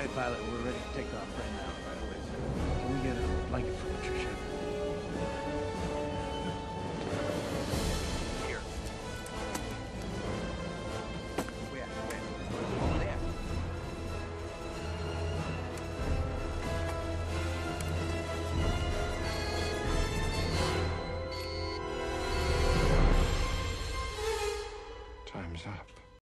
Alright, pilot, we're ready to take off right now, right away, sir. Can we get a blanket for Patricia?